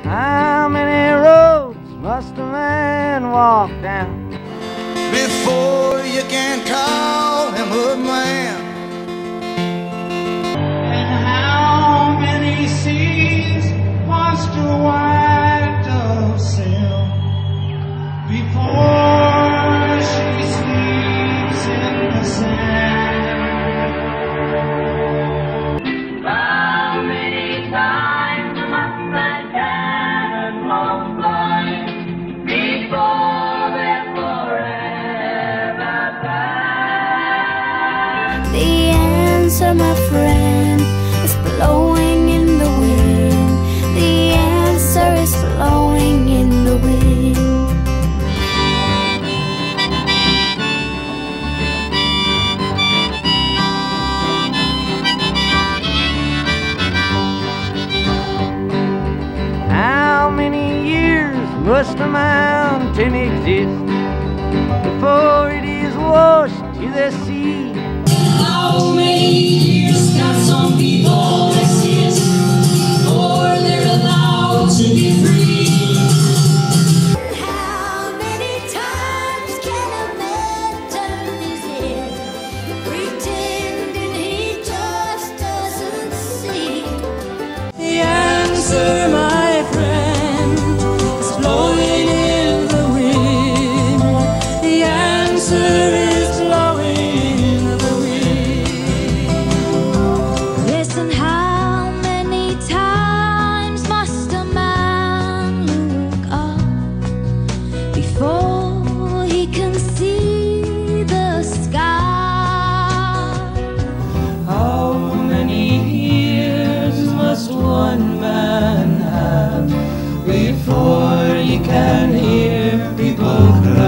How many roads must a man walk down before you can call him a man? And how many seas must a white dove sail before she sleeps in the sand? How many times must that cannonball fly before they're forever back? The answer, my friend, is blowing in the wind. The answer is blowing in the wind. How many years must a mountain exist before it is washed to the sea? How many years can some people exist before they're allowed to be free? How many times can a man turn his head, pretending he just doesn't see? The answer, my friend, is blowing in the wind. The answer is blowing in the wind. Listen, how many times must a man look up before he can see the sky? How many years must one man have before he can hear people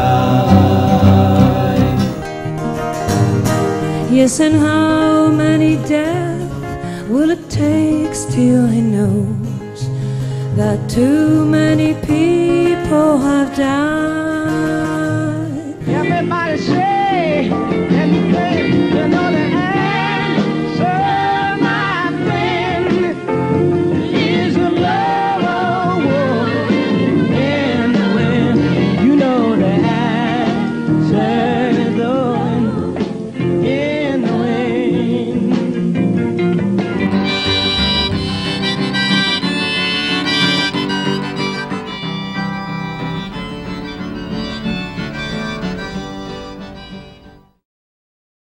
cry? Yes, and how many deaths will it take till he knows that too many people have died? Everybody say anything, you know the